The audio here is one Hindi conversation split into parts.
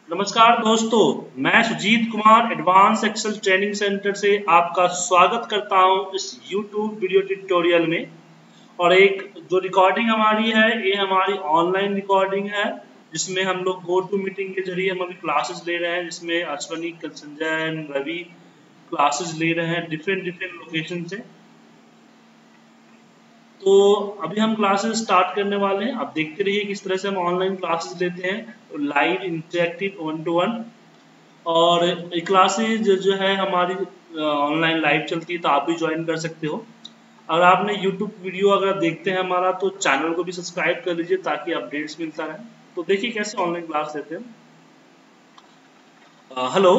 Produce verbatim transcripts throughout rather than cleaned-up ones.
नमस्कार दोस्तों, मैं Sujeet Kumar advance Excel training centre से आपका स्वागत करता हूं इस YouTube वीडियो ट्यूटोरियल में। और एक जो रिकॉर्डिंग हमारी है ये हमारी ऑनलाइन रिकॉर्डिंग है, जिसमें हम लोग गो टू मीटिंग के जरिए हम अभी क्लासेस ले रहे हैं, जिसमें अश्वनी, संजय, रवि क्लासेस ले रहे हैं डिफरेंट डिफरेंट लोकेशन से। तो अभी हम क्लासेस स्टार्ट करने वाले हैं। आप देखते रहिए किस तरह से हम ऑनलाइन क्लासेस लेते हैं, live interactive one to one. और ये क्लासेस जो, जो है हमारी ऑनलाइन लाइव चलती है, तो आप भी ज्वाइन कर सकते हो। अगर आपने यूट्यूब वीडियो अगर देखते हैं हमारा, तो चैनल को भी सब्सक्राइब कर लीजिए ताकि अपडेट्स मिलता रहे। तो देखिए कैसे ऑनलाइन क्लास लेते हैं। हेलो,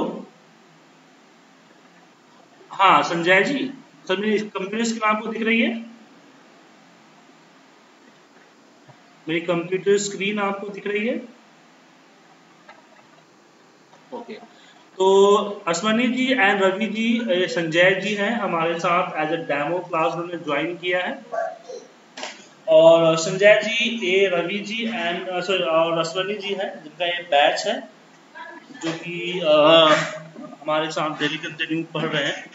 हाँ संजय जी, सर मेरी कंप्यूटर स्क्रीन आपको दिख रही है? मेरी कंप्यूटर स्क्रीन आपको दिख रही है? ओके। तो अश्वनी जी एंड रवि जी, संजय जी हैं हमारे साथ एज ए डेमो क्लास उन्होंने ज्वाइन किया है। और संजय जी, ये रवि जी एंड और अश्वनी जी हैं जिनका ये बैच है, जो कि हमारे साथ डेली कंटिन्यू पढ़ रहे हैं।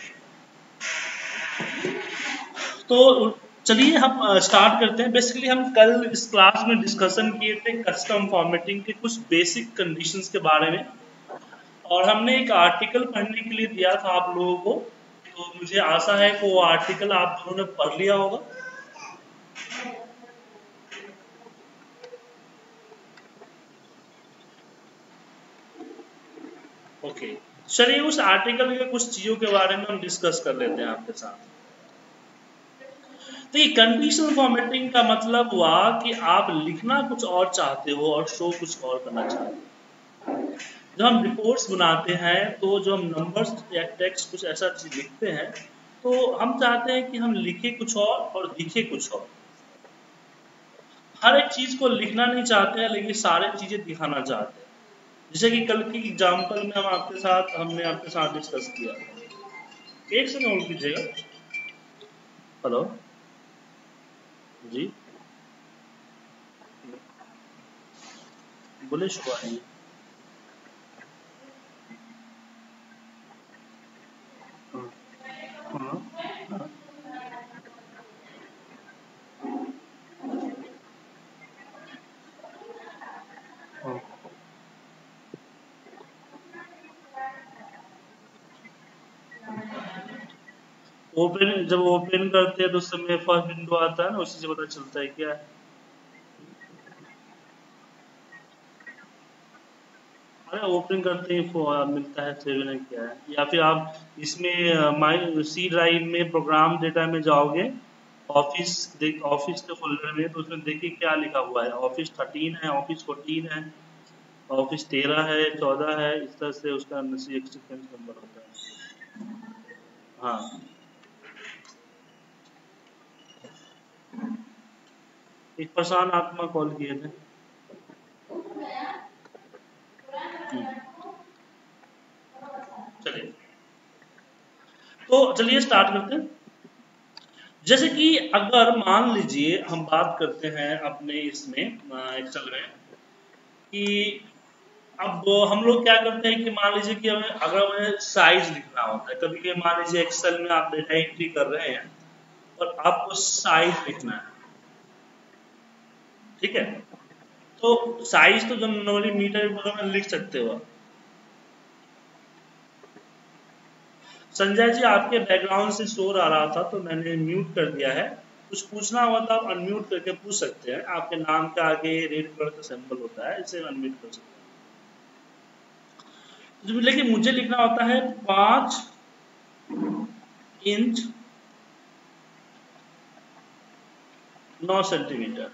तो चलिए हम स्टार्ट करते हैं। बेसिकली हम कल इस क्लास में डिस्कशन किए थे कस्टम फॉर्मेटिंग के कुछ बेसिक कंडीशंस के बारे में, और हमने एक आर्टिकल पढ़ने के लिए दिया था आप लोगों को। तो मुझे आशा है कि वो आर्टिकल आप दोनों ने पढ़ लिया होगा। ओके, चलिए उस आर्टिकल के कुछ चीजों के बारे में हम डिस्कस कर लेते हैं आपके साथ। तो ये कंडीशनल फॉर्मेटिंग का मतलब हुआ कि आप लिखना कुछ और चाहते हो और शो कुछ और करना चाहते हो। जब हम रिपोर्ट्स बनाते हैं तो जो हम नंबर्स या टेक्स्ट कुछ ऐसा चीज लिखते हैं, तो हम चाहते हैं कि हम लिखे कुछ और और दिखे कुछ और। हर एक चीज को लिखना नहीं चाहते हैं, लेकिन सारे चीजें दिखाना चाहते हैं। जैसे कि कल की एग्जाम्पल में हम आपके साथ हमने आपके साथ डिस्कस किया। एक सेकंड होल्ड कीजिएगा। हेलो जी, बोले शुभा जी। हाँ, हाँ, हाँ। ओपन जब ओपन करते हैं तो उस समय फर्स्ट विंडो आता है ना, उसी से पता चलता है क्या है। अरे ओपन करते ही फो- मिलता है सेवन है क्या है। या फिर आप इसमें माई सी ड्राइव में प्रोग्राम डेटा में जाओगे, ऑफिस देख ऑफिस के फोल्डर में, तो उसमें देखिए क्या लिखा हुआ है। ऑफिस थर्टीन है, ऑफिस फोर्टीन है, ऑफिस तेरह है, चौदह है, इस तरह से उसका सीक्वेंस नंबर होता है। हाँ, एक परेशान आत्मा कॉल किए थे। चलिए, तो चलिए स्टार्ट करते हैं। जैसे कि अगर मान लीजिए हम बात करते हैं अपने इसमें एक्सेल में कि अब हम लोग क्या करते हैं कि मान लीजिए कि हमें अगर हमें साइज लिखना होता है, कभी कभी मान लीजिए एक्सेल में आप डेटा एंट्री कर रहे हैं और आपको साइज लिखना है, ठीक है। तो साइज तो जब नॉर्मली मीटर में लिख सकते हो आप। संजय जी, आपके बैकग्राउंड से शोर आ रहा था तो मैंने म्यूट कर दिया है। कुछ पूछना हुआ तो आप अनम्यूट करके पूछ सकते हैं। आपके नाम के आगे रेड कलर का सिंबल होता है, इसे अनम्यूट कर सकते हैं। लेकिन मुझे लिखना होता है पांच इंच नौ सेंटीमीटर।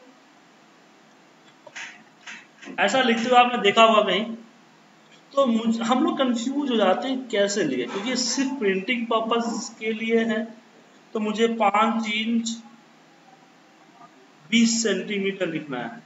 ऐसा लिखते हुए आपने देखा होगा कहीं? तो मुझ हम लोग कंफ्यूज हो जाते हैं कैसे लिखे, क्योंकि ये सिर्फ प्रिंटिंग पर्पस के लिए है। तो मुझे पांच इंच बीस सेंटीमीटर लिखना है।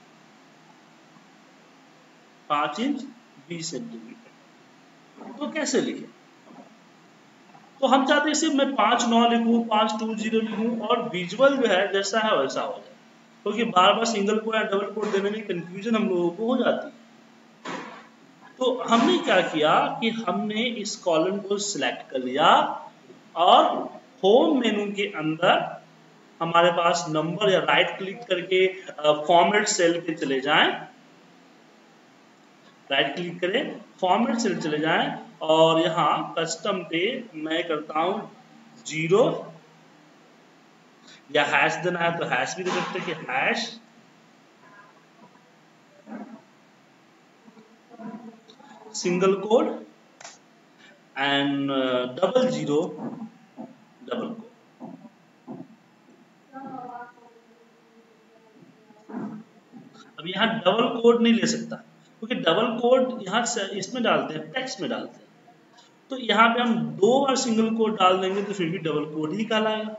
पांच इंच बीस सेंटीमीटर तो कैसे लिखे? तो हम चाहते हैं सिर्फ मैं पांच नौ लिखूं, पांच टू जीरो लिखूं, और विजुअल जो है जैसा है वैसा हो जाए, क्योंकि तो बार बार सिंगल कोट या डबल कोट देने में कंफ्यूजन हम लोगों को हो जाती है। तो हमने क्या किया कि हमने इस कॉलम को सिलेक्ट कर लिया और होम मेनू के अंदर हमारे पास नंबर या राइट क्लिक करके फॉर्मेट सेल पे चले जाएं, राइट क्लिक करें, फॉर्मेट सेल चले जाएं और यहाँ कस्टम पे मैं करता हूं जीरो या हैश देना है तो हैश भी दे सकते हैं कि hash single code and double zero double code. अब यहाँ डबल कोड नहीं ले सकता क्योंकि डबल कोड यहाँ इसमें डालते हैं, टेक्स्ट में डालते हैं, तो यहाँ पे हम दो बार सिंगल कोड डाल देंगे तो फिर भी डबल कोड ही कहलाएगा।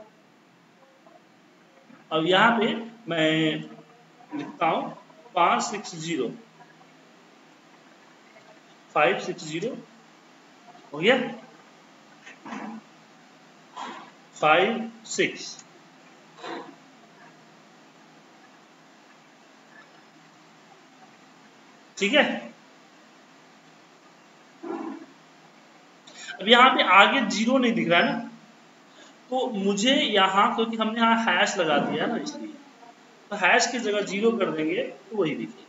अब यहाँ पे मैं लिखता हूँ पाँच six zero five six zero हो गया, फाइव सिक्स, ठीक है। अब यहाँ पे आगे जीरो नहीं दिख रहा है ना, तो मुझे यहाँ क्योंकि हमने यहाँ हैश लगा दिया ना इसलिए, तो हैश की जगह जीरो कर देंगे तो वही दिखेगा।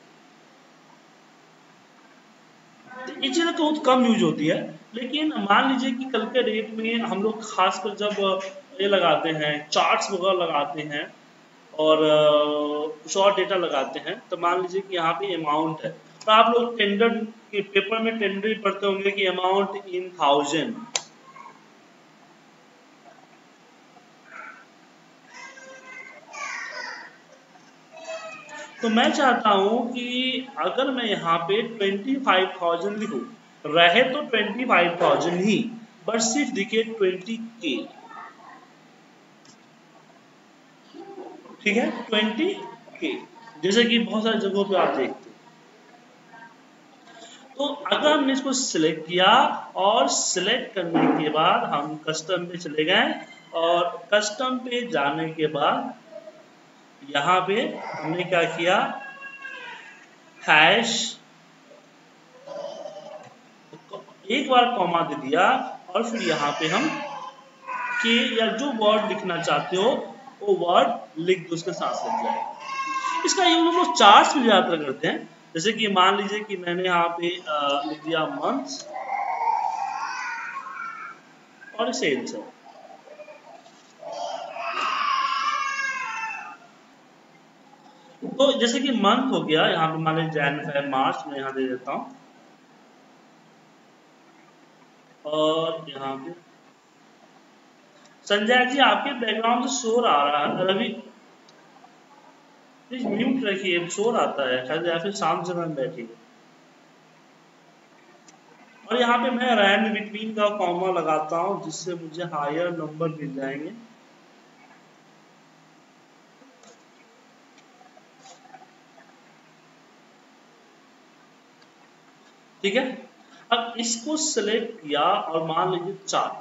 तो ये चीज़ तो बहुत कम यूज होती है, लेकिन मान लीजिए कि कल के डेट में हम लोग खासकर जब ये लगाते हैं चार्ट्स वगैरह लगाते हैं और कुछ और डेटा लगाते हैं, तो मान लीजिए कि यहाँ पे अमाउंट है, तो आप लोग टेंडर के पेपर में टेंडर पढ़ते होंगे कि अमाउंट इन थाउजेंड, तो मैं चाहता हूं कि अगर मैं यहाँ पे ट्वेंटी फाइव थाउजेंड लिखूं, रहे तो ट्वेंटी फाइव थाउजेंड ही, बट सिर्फ दिखे ट्वेंटी के, ठीक है, ट्वेंटी के, जैसे कि बहुत सारी जगहों पे आप देखते हैं। तो अगर हमने इसको सिलेक्ट किया और सिलेक्ट करने के बाद हम कस्टम पे चले गए और कस्टम पे जाने के बाद यहाँ पे हमने क्या किया, हैश एक बार कॉमा दे दिया और फिर यहाँ पे हम के या जो वर्ड लिखना चाहते हो वो वर्ड लिख दो, उसके साथ लग जाएगा। इसका यूज हम लोग चार्ट्स में ज्यादा करते हैं, जैसे कि मान लीजिए कि मैंने यहाँ पे लिख दिया मंथ और सेल्स है, तो जैसे कि मंथ हो गया, यहाँ पे मान लीजिए जैन फेब मार्च में यहाँ दे देता हूँ और यहाँ पे संजय जी आपके बैकग्राउंड से शोर आ रहा है, रवि प्लीज म्यूट रखिए, शोर आता है, शायद या फिर शाम से मैं बैठी। और यहाँ पे मैं रैंड बिटवीन का कॉमा लगाता हूँ जिससे मुझे हायर नंबर मिल जाएंगे। ठीक है, अब इसको सिलेक्ट किया और मान लीजिए चार,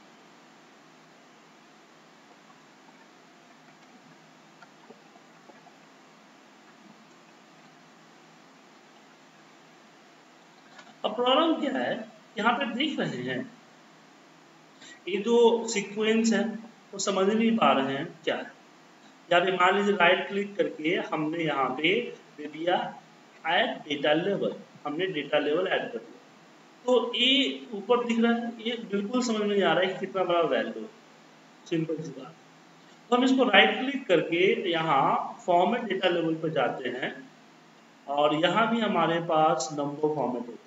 अब प्रॉब्लम क्या है, यहाँ पे देख रहे हैं ये जो सीक्वेंस है वो समझ नहीं पा रहे हैं क्या है। यहाँ पे मान लीजिए राइट क्लिक करके हमने यहाँ पे दे दिया ऐड डेटा लेवल, हमने डेटा लेवल ऐड कर दिया, तो ये ऊपर दिख रहा है, ये बिल्कुल समझ में नहीं आ रहा है कि कितना बड़ा वैल्यू, सिंपल सी बात। तो हम इसको राइट क्लिक करके यहाँ फॉर्मेट डेटा लेवल पर जाते हैं और यहाँ भी हमारे पास नंबर फॉर्मेट होता है।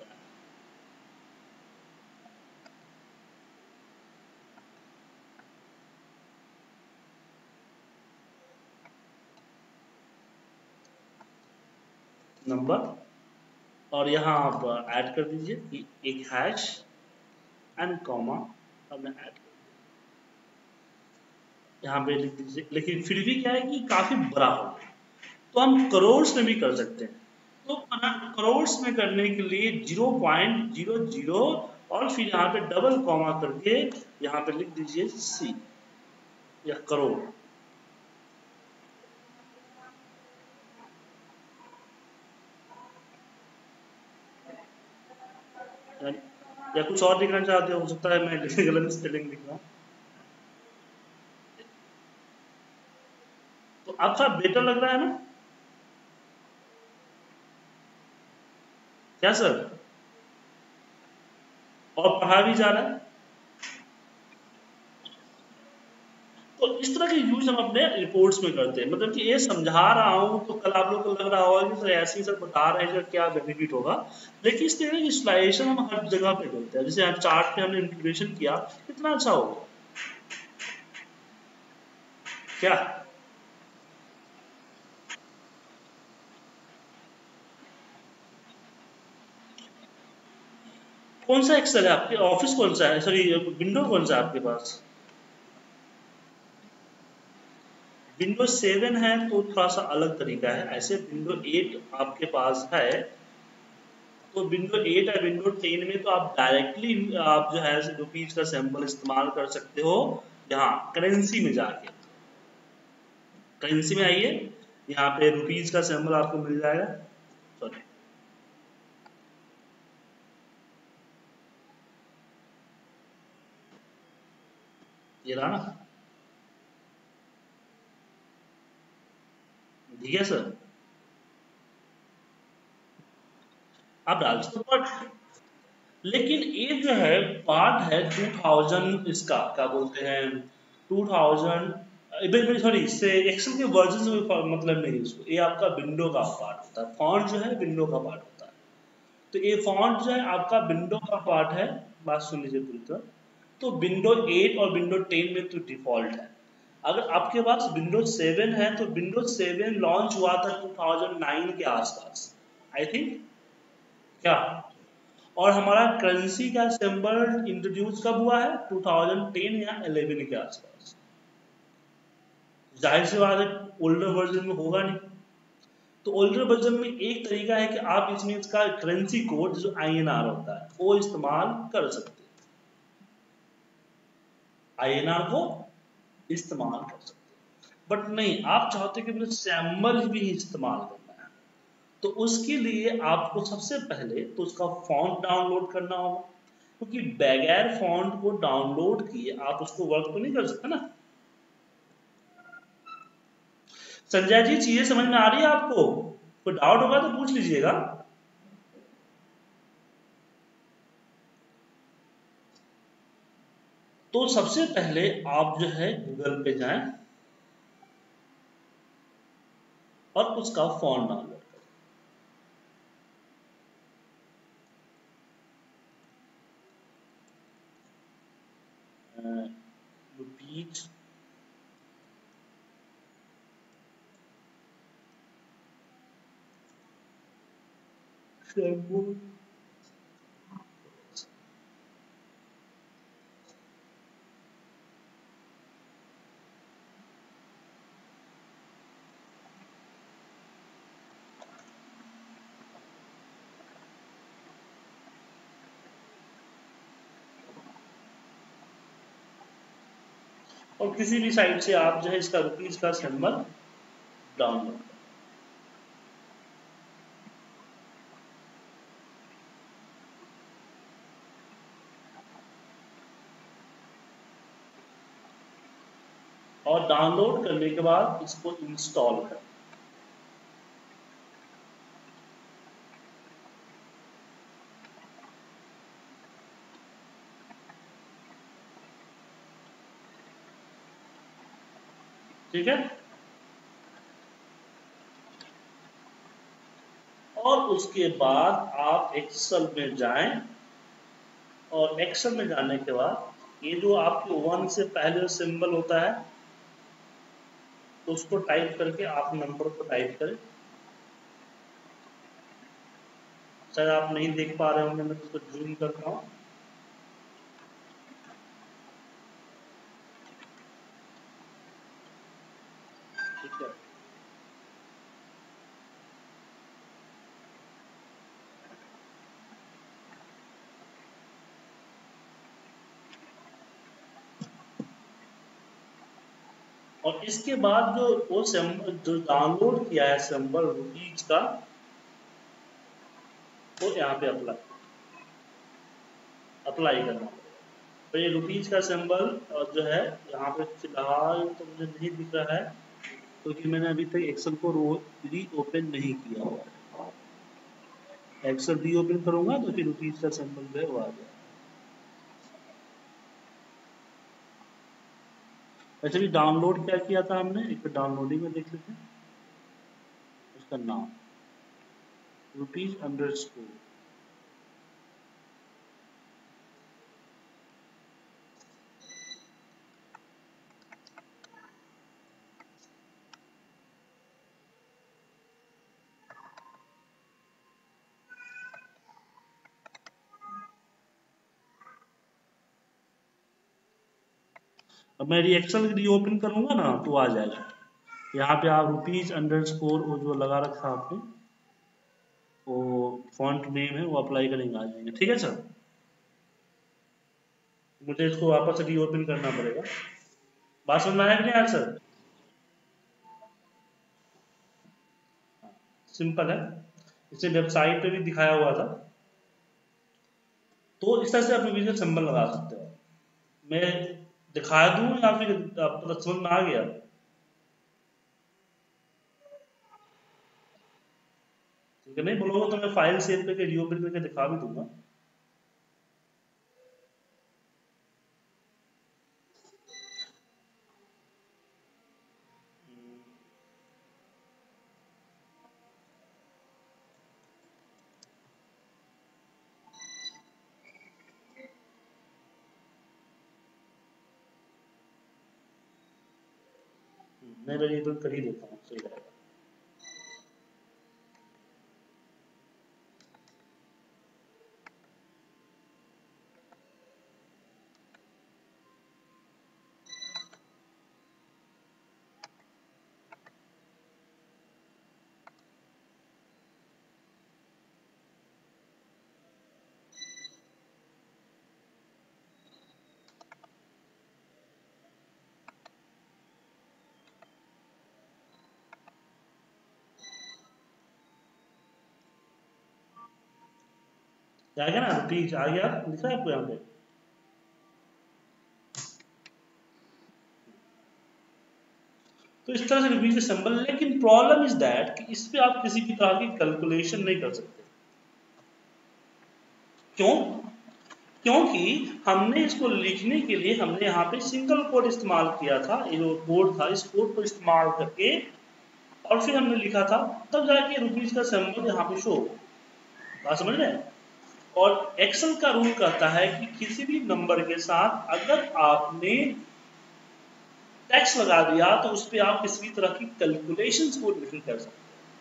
नंबर, और यहाँ आप ऐड कर दीजिए कि एक हैश एंड कॉमा हमने ऐड कर दिया, यहाँ पे लिख दीजिए, लेकिन फिर भी क्या है कि काफी बड़ा हो, तो हम करोड़ में भी कर सकते हैं। तो करोड़ में करने के लिए जीरो पॉइंट जीरो जीरो और फिर यहाँ पे डबल कॉमा करके यहाँ पे लिख दीजिए सी या करोड़। या कुछ और लिखना चाहते हो? हो सकता है मैं गलत स्पेलिंग लिख रहा हूँ। तो आपका बेटर लग रहा है ना? क्या सर? और पढ़ा भी जा रहा है। तो इस तरह के यूज हम अपने रिपोर्ट्स में करते हैं। मतलब कि ये समझा रहा हूँ तो कल आप लोग को लग रहा होगा कि सर ऐसे ही सर बता रहे हैं, क्या बेनिफिट होगा, लेकिन इस तरह की विजुअलाइजेशन हम हर जगह पे करते हैं। जैसे यहाँ चार्ट पे हमने इंटीग्रेशन किया, कितना अच्छा होगा क्या? कौन सा एक्सेल है आपके? ऑफिस कौन सा है? सॉरी, विंडो कौन सा है आपके पास? विंडो सेवन है तो थोड़ा सा अलग तरीका है। ऐसे विंडो एट आपके पास है तो विंडो एट या विंडो टेन में तो आप डायरेक्टली आप जो है रुपीज का सैंपल इस्तेमाल कर सकते हो। यहाँ करेंसी में जाके, करेंसी में आइए, यहाँ पे रुपीज का सैंपल आपको मिल जाएगा। सॉरी, ये रहा ना, ठीक है सर, आप डाल सकते हो। लेकिन ये जो है पार्ट है टू थाउजेंड, इसका क्या बोलते हैं, टू थाउजेंड, सॉरी, इससे एक्सेल के वर्जन से कोई मतलब नहीं है इसको। ये आपका विंडो का पार्ट होता है, फॉन्ट जो है विंडो का पार्ट होता है। तो ये फॉन्ट जो है आपका विंडो का पार्ट है। बात सुन लीजिए पूरी तरह। तो विंडो एट और विंडो टेन में तो डिफॉल्ट है। अगर आपके पास विंडो सेवन है तो विंडो सेवन लॉन्च हुआ था टू थाउजेंड नाइन के आसपास, आई थिंक, क्या? और हमारा करेंसी का सिंबल इंट्रोड्यूस कब हुआ है? टू थाउजेंड टेन या इलेवन के आसपास। जाहिर सी बात है ओल्डर वर्जन में होगा नहीं। तो ओल्डर वर्जन में एक तरीका है कि आप इसमें इसका करेंसी कोड जो आई एन आर होता है वो इस्तेमाल कर सकते हैं, आई एन आर को इस्तेमाल कर सकते हैं। बट नहीं, आप चाहते कि मुझे सैंपल भी इस्तेमाल करना है, तो उसके लिए आपको सबसे पहले तो उसका फॉन्ट डाउनलोड करना होगा, क्योंकि बगैर फॉन्ट को डाउनलोड किए आप उसको वर्क तो नहीं कर सकते ना। संजय जी, चीजें समझ में आ रही है आपको? कोई डाउट होगा तो पूछ लीजिएगा। तो सबसे पहले आप जो है गूगल पे जाएं और उसका फॉन्ट डाउनलोड करें। रुपीज और किसी भी साइट से आप जो है इसका रुपीज का सिंबल डाउनलोड करें। और डाउनलोड करने के बाद इसको इंस्टॉल करें। ठीक है, और उसके बाद आप एक्सेल में जाएं और एक्सेल में जाने के बाद ये जो आपके वन से पहले सिंबल होता है तो उसको टाइप करके आप नंबर को टाइप करें। शायद आप नहीं देख पा रहे होंगे, मैं इसको जूम करता हूँ। ठीक है, और इसके बाद जो वो सिंबल जो डाउनलोड किया है सिंबल रुपीज का, वो यहाँ पे अप्लाई। अप्लाई करना पड़ेगा। तो ये रुपीज का सिंबल जो है यहाँ पे फिलहाल तो मुझे नहीं दिख रहा है, क्योंकि तो मैंने अभी तक एक्सेल को री ओपन नहीं किया हुआ है। एक्सेल री ओपन करूंगा तो फिर रुपीज का सिंबल जो है वो आ जाएगा। अच्छा, भी डाउनलोड क्या किया था हमने, एक डाउनलोडिंग में देख लेते हैं। उसका नाम रुपीज अंडर स्कोर, अब मैं एक्सेल रीओपन करूंगा ना तो आ जाएगा। यहाँ पे आप रुपीज अंडर स्कोर वो जो लगा रखा आपने, वो फॉन्ट नेम है, वो अप्लाई करेंगे, आ जाएंगे। ठीक है सर, मुझे इसको वापस रीओपन करना पड़ेगा। बात समझ में आया कि नहीं यार सर? सिंपल है, इसे वेबसाइट पे भी दिखाया हुआ था। तो इस तरह से आप रुपीज का सिंबल लगा सकते हो। मैं दिखा दूं या फिर आपको समझ में आ गया? ठीक है, नहीं बोलोगे तो मैं फाइल सेव करके रीओपन करके दिखा भी दूंगा। मैं रीओपन कर ही देता हूँ, सही रहेगा। आ गया ना रुपीज, आ गया, लिखा है आपको यहाँ पे। तो इस तरह से रुपीज का सिंबल, लेकिन प्रॉब्लम इज दैट कि इस पे आप किसी भी तरह की कैलकुलेशन नहीं कर सकते। क्यों? क्योंकि हमने इसको लिखने के लिए हमने यहाँ पे सिंगल कोड इस्तेमाल किया था। ये जो कोड था, इस कोड को इस्तेमाल करके और फिर हमने लिखा था, तब जाके रुपीज का सिंबल यहाँ पे शो होगा। बात समझ रहे हैं? और एक्सेल का रूल कहता है कि किसी भी नंबर के साथ अगर आपने टैक्स लगा दिया तो उस पर आप किसी भी तरह की कैलकुलेशंस को नहीं कर सकते।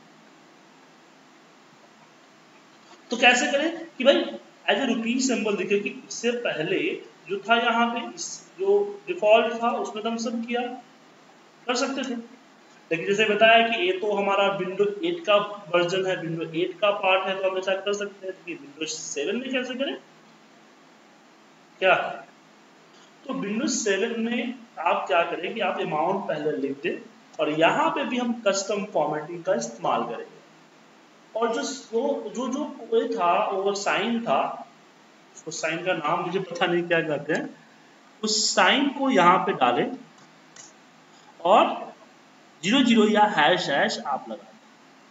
तो कैसे करें कि भाई एज ए रुपीज सिंबल दिखे कि इससे पहले जो था यहाँ पे जो डिफॉल्ट था उसमें तो हम सब किया कर सकते थे, लेकिन जैसे बताया कि ये तो हमारा विंडो एट का वर्जन है, विंडो एट का पार्ट है, तो हम ऐसा कर सकते हैं कि विंडो सेवन में कैसे करें क्या? तो विंडोज सेवन में आप क्या करें कि आप अमाउंट पहले लिख दें और यहाँ पे भी हम कस्टम फॉर्मेटिंग का इस्तेमाल करेंगे। और जो जो जो कोई था वो साइन था, उस साइन का नाम मुझे पता नहीं क्या कहते हैं, उस साइन को यहाँ पे डालें और जीरो जीरो या हैश हैश आप लगा दें।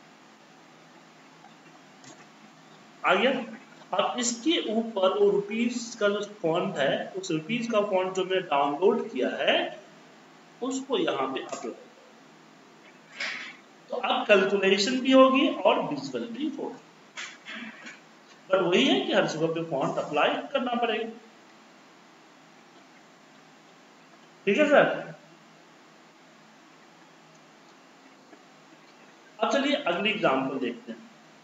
आ गया? अब इसके ऊपर वो रुपीज का जो फॉन्ट है, उस रुपीज का फॉन्ट जो मैंने डाउनलोड किया है उसको यहाँ पे अपलोड, तो अब कैलकुलेशन भी होगी और विजुअल भी होगी। पर वही है कि हर जगह पे फॉन्ट अप्लाई करना पड़ेगा। ठीक है सर? अब चलिए अगली एग्जांपल देखते हैं।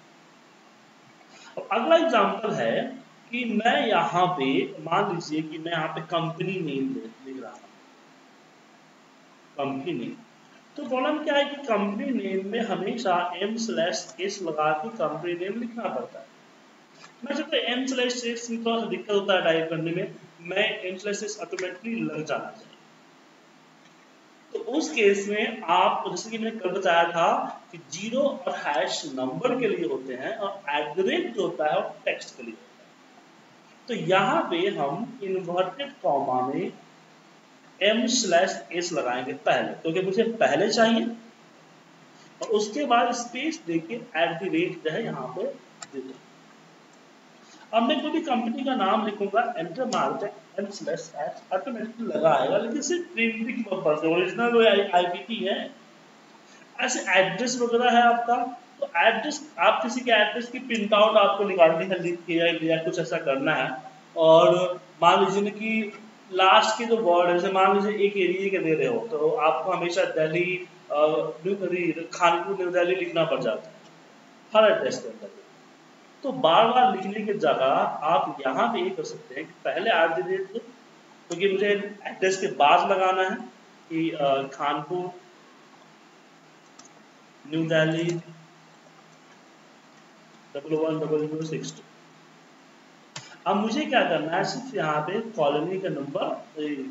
अब अगला एग्जांपल है कि मैं यहाँ पे मान लीजिए कि मैं यहाँ पे कंपनी नेम लिख रहा हूँ, कंपनी नेम। तो प्रॉब्लम क्या है कि कंपनी नेम में हमेशा एम स्लैश एस लगा के कंपनी नेम लिखना पड़ता है। मैं जब एम स्लैश एस में थोड़ा सा दिक्कत होता है टाइप करने में, मैं एम स्लैश एस ऑटोमेटिकली लग जाना चाहिए। तो उस केस में आप, जैसे कि मैंने कल बताया था कि जीरो और हैश नंबर के लिए होते हैं और एट द रेट जो होता है वो टेक्स्ट के लिए होता है। तो यहाँ पे हम इन्वर्टेड कॉमा में एम स्लैश एस लगाएंगे पहले, क्योंकि मुझे पहले चाहिए, और उसके बाद स्पेस देके एट द रेट जो है यहाँ पे दे दो। अब मैं कोई भी कंपनी का नाम लिखूंगा, एंटर मार दे, एम स्लैश एस ऑटोमेटिकली लगा आएगा, लेकिन सिर्फ प्रिंटिंग पर्पस है, ओरिजिनल आईपीपी है। ऐसे एड्रेस वगैरह है आपका, तो एड्रेस आप किसी के एड्रेस की प्रिंट आउट आपको निकालनी है, लिख के या कुछ ऐसा करना है, और मान लीजिए कि लास्ट के जो वर्ड है, जैसे मान लीजिए एक एरिया के दे रहे हो, तो आपको हमेशा दिल्ली खानपुर न्यू दिल्ली लिखना पड़ जाता है हर एड्रेस के अंदर। तो बार बार लिखने की जगह आप यहाँ पे ये कर सकते हैं कि पहले एट द रेट दो, क्योंकि मुझे एड्रेस के बाद लगाना है कि Khanpur new Delhi double one double zero six two. अब मुझे क्या करना है, सिर्फ यहाँ पे कॉलोनी का नंबर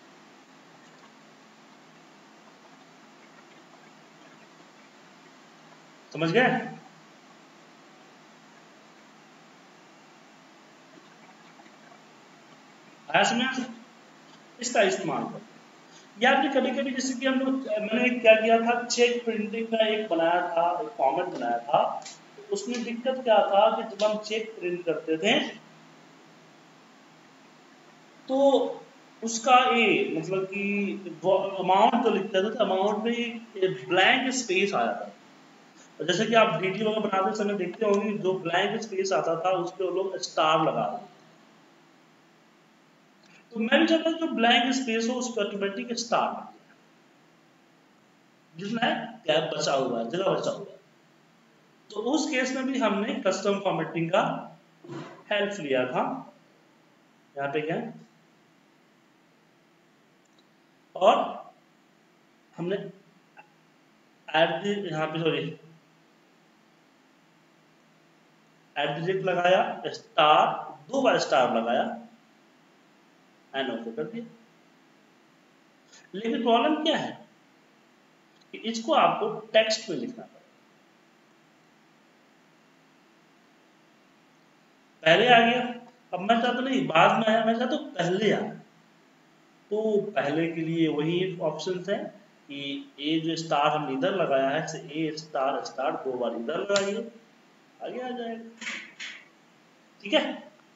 समझ गए, आया समझ, इसका इस्तेमाल कर। या फिर कभी कभी जैसे कि हम लोग, मैंने क्या किया था, चेक प्रिंटिंग का एक बनाया था, एक फॉर्मेट बनाया था, तो उसमें दिक्कत क्या था कि जब हम चेक प्रिंट करते थे तो उसका ए मतलब कि अमाउंट जो लिखते थे, अमाउंट में एक ब्लैंक स्पेस आया था। जैसे कि आप डीटी वगैरह बनाते समय देखते होंगे, जो ब्लैंक स्पेस आता था उस पर लोग स्टार लगा देते। तो मैं भी चाहता हूँ जो ब्लैंक स्पेस हो उस पर ऑटोमेटिक स्टार, जितना है गैप बचा हुआ है, जगह बचा हुआ है। तो उस केस में भी हमने कस्टम फॉर्मेटिंग का हेल्प लिया था। यहाँ पे क्या है, और हमने एट यहाँ पे सॉरी एट द रेट लगाया, स्टार दो बार स्टार लगाया, एंड ओके कर दिया। लेकिन प्रॉब्लम क्या है कि इसको आपको टेक्स्ट में लिखना पड़ेगा। पहले आ गया, अब मैं चाहता नहीं बाद में आया, मैं चाहता हूँ पहले आया। तो पहले के लिए वही ऑप्शन है कि ए जो स्टार हम इधर लगाया है, ए स्टार स्टार दो बार इधर लगाइए, आगे आ जाएगा। ठीक है,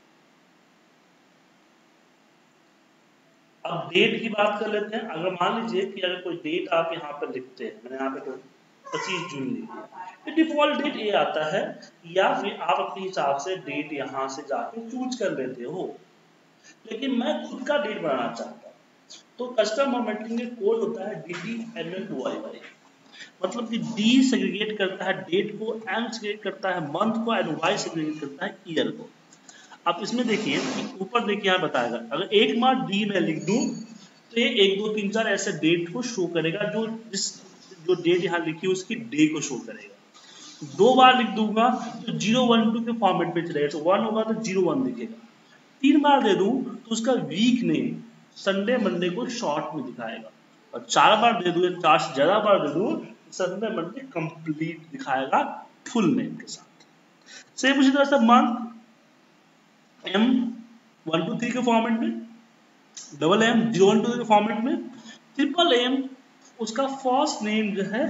अब डेट की बात कर लेते हैं। अगर मान लीजिए कि अगर कोई डेट आप यहाँ पर लिखते हैं, मैंने यहाँ पे तो पच्चीस जून लिखी, तो डिफॉल्ट डेट ये आता है, या फिर आप अपने हिसाब से डेट यहाँ से जाके चूज कर लेते हो। लेकिन मैं खुद का डेट बनाना चाहता हूँ, तो कस्टम फॉर्मेटिंग में कोड होता है D D M M to Y Y, मतलब कि डी सेग्रीगेट करता है डेट को, एम सेग्रीगेट करता है मंथ को, एंड वाई सेग्रीगेट करता है ईयर को। आप इसमें देखिए ऊपर देखिए यहाँ बताएगा, अगर एक बार डी में लिख दूं तो ये एक दो तीन चार ऐसे डेट को शो करेगा, जो जिस जो डेट यहाँ लिखी है उसकी डे को शो करेगा। दो बार लिख दूंगा तो जीरो वन टू के फॉर्मेट में चलेगा, तो वन होगा तो जीरो वन दिखेगा। तीन बार दे दूं तो उसका वीक नेम संडे मंडे को शॉर्ट में दिखाएगा, और चार बार दे दूं, चार से ज्यादा बार दे दूं संडे मंडे कंप्लीट दिखाएगा फुल नेम के साथ। सेम उसी तरह से month M one two three के फॉर्मेट में, double M zero one two के फॉर्मेट में, ट्रिपल एम उसका फर्स्ट नेम जो है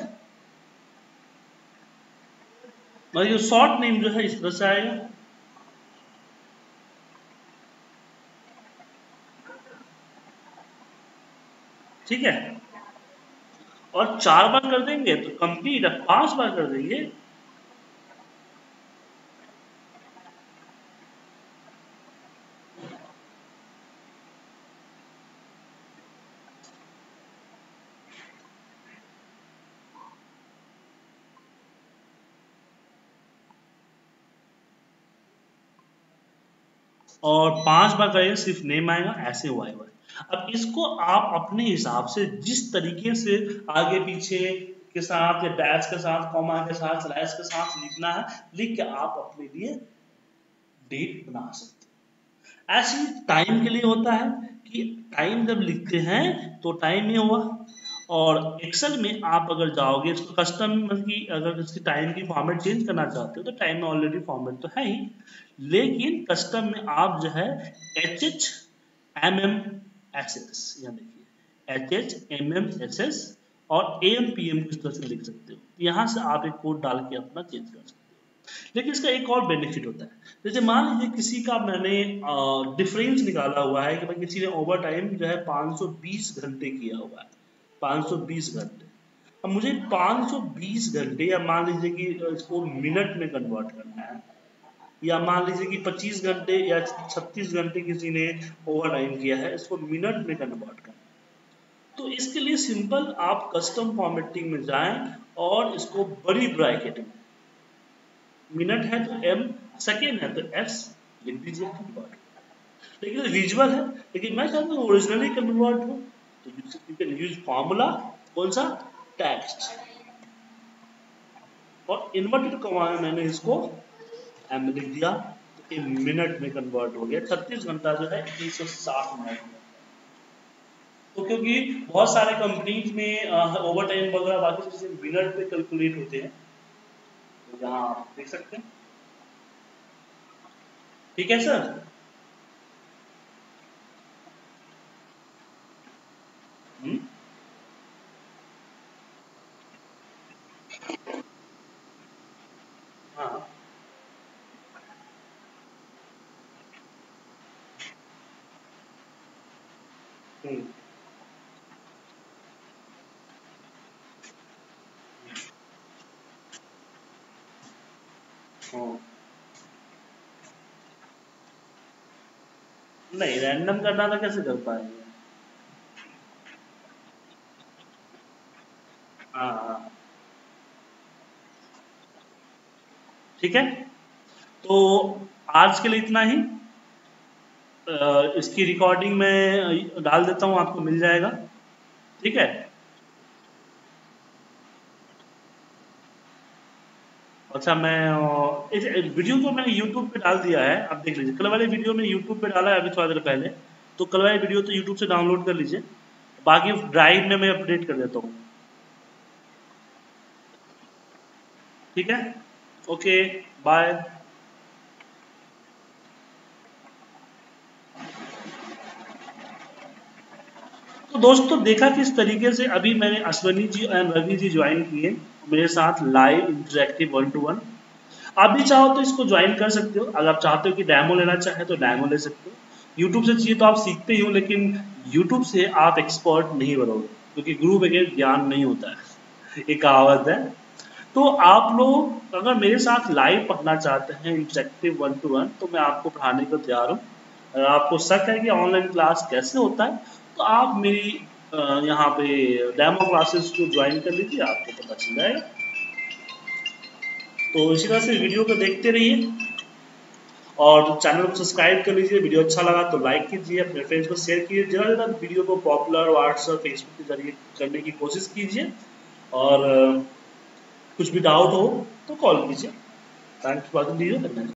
मतलब शॉर्ट नेम जो है इस तरह से आएगा। ठीक है, और चार बार कर देंगे तो कंप्लीट, पांच बार कर देंगे और पांच बार करेंगे सिर्फ नेम आएगा, ऐसे वाई वाई। अब इसको आप अपने हिसाब से जिस तरीके से आगे पीछे के साथ या डैश के साथ, कॉमा के साथ, स्लैश के साथ लिखना है, लिख के आप अपने लिए डेट बना सकते हैं। ऐसे टाइम के लिए होता है कि टाइम जब लिखते हैं तो टाइम ये हुआ, और एक्सेल में आप अगर जाओगे इसको कस्टम की अगर इसकी टाइम की फॉर्मेट चेंज करना चाहते हो तो टाइम में ऑलरेडी फॉर्मेट तो है ही, लेकिन कस्टम में आप जो है H H M M S S यहाँ देखिए H H M M S S और ए एम पी एम किस तरह से लिख सकते हो, यहाँ से आप एक कोड डाल के अपना चेंज कर सकते हो। लेकिन इसका एक और बेनिफिट होता है, जैसे मान लीजिए किसी का मैंने डिफरेंस निकाला हुआ है कि भाई किसी ने ओवर टाइम जो है पाँच सौ बीस घंटे किया हुआ है, पाँच सौ बीस घंटे। अब मुझे पाँच सौ बीस घंटे या मान लीजिए कि इसको मिनट में कन्वर्ट करना है, या मान लीजिए कि पच्चीस घंटे या छत्तीस घंटे किसी ने ओवर टाइम किया है, इसको मिनट में कन्वर्ट करना है। तो इसके लिए सिंपल आप कस्टम फॉर्मेटिंग में जाएं और इसको बड़ी ब्रैकेट में, मिनट है तो एम, सेकेंड है तो एस लिख दीजिए कन्वर्ट। लेकिन विजुअल है, लेकिन मैं चाहता हूँ ओरिजिनली कन्वर्ट हो तो यू कैन यूज फॉर्मूला, कौन सा, टेक्स्ट, और इन्वर्टेड कॉमा में मैंने इसको एम लिख दिया तो एक मिनट में कन्वर्ट हो गया। छत्तीस घंटा जो है एक सौ साठ मिनट में। तो क्योंकि बहुत सारे कंपनीज में ओवर टाइम वगैरह बाकी चीजें मिनट पे कैलकुलेट होते हैं, तो यहाँ आप देख सकते हैं। ठीक है सर। हम्म हाँ हम्म हाँ। नहीं, रैंडम करना तो कैसे कर पाएंगे। हाँ हाँ ठीक है। तो आज के लिए इतना ही। इसकी रिकॉर्डिंग में डाल देता हूँ, आपको मिल जाएगा। ठीक है। अच्छा, मैं इस वीडियो को मैंने यूट्यूब पे डाल दिया है, आप देख लीजिए। कल वाले वीडियो में यूट्यूब पे डाला है अभी थोड़ा देर पहले, तो कल वाले वीडियो तो यूट्यूब से डाउनलोड कर लीजिए, बाकी ड्राइव में मैं अपडेट कर देता हूँ। ठीक है, ओके, बाय। तो दोस्तों देखा किस तरीके से अभी मैंने अश्वनी जी एंड रवि जी ज्वाइन किए मेरे साथ live interactive one to one. आप भी चाहो तो इसको ज्वाइन कर सकते हो। अगर आप चाहते हो कि डैमो लेना चाहे तो डैमो ले सकते हो। यूट्यूब से चाहिए तो आप सीखते ही हो, लेकिन यूट्यूब से आप एक्सपर्ट नहीं बनोगे, क्योंकि गुरु बगैर ज्ञान नहीं होता है, एक कहावत है। तो आप लोग अगर मेरे साथ लाइव पढ़ना चाहते हैं इंटरेक्टिव वन टू वन, तो मैं आपको पढ़ाने को तैयार हूँ। अगर आपको शक है कि ऑनलाइन क्लास कैसे होता है, तो आप मेरी यहाँ पे डेमो क्लासेस को ज्वाइन कर लीजिए, आपको पता चल जाएगा। तो इसी तरह से वीडियो को देखते रहिए और चैनल को सब्सक्राइब कर लीजिए। वीडियो अच्छा लगा तो लाइक कीजिए, अपने फ्रेंड्स को शेयर कीजिए, ज़्यादा से ज़्यादा वीडियो को पॉपुलर व्हाट्सएप फेसबुक के जरिए करने की कोशिश कीजिए। और कुछ भी डाउट हो तो कॉल कीजिए। Thanks for the video.